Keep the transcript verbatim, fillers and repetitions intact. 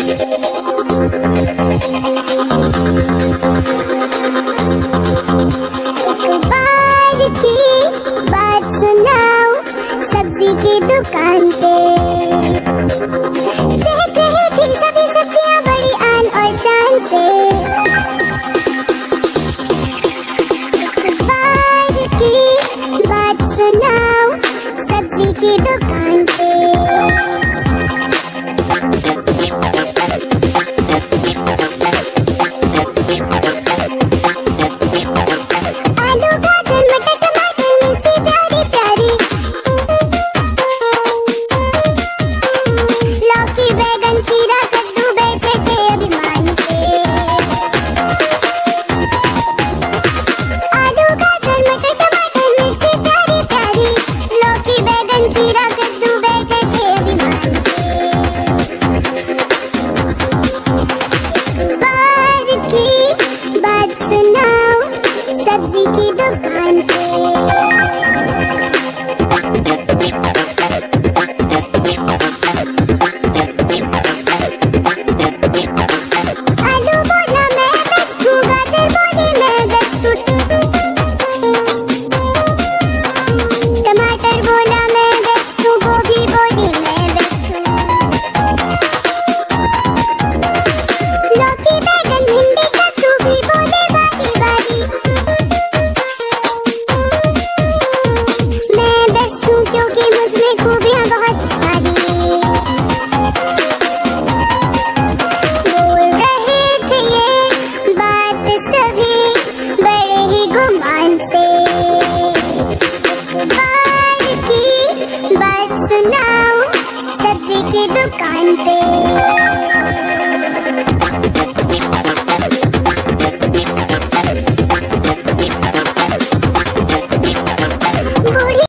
की दुकान पे चहक रही थी सभी सब्जियां बड़ी आन और शान से। बाज की बात सुनाओ सब्जी की दुकान पे। सब्जी की दुकान पे आलू बोला मैं बेस्ट हूँ, गाजर बोली मैं बेस्ट हूँ, टमाटर बोला मैं बेस्ट हूँ, गोभी बोली मैं बेस्ट हूँ, लौकी बैगन भिंडी कद्दू भी बोले बारी बारी। क्योंकि मुझमें खूबियाँ बहुत सारी। बोल रहे थे ये बात सभी बड़े ही गुमान से। बाज की बात सुनाओ सब्जी की दुकान पे।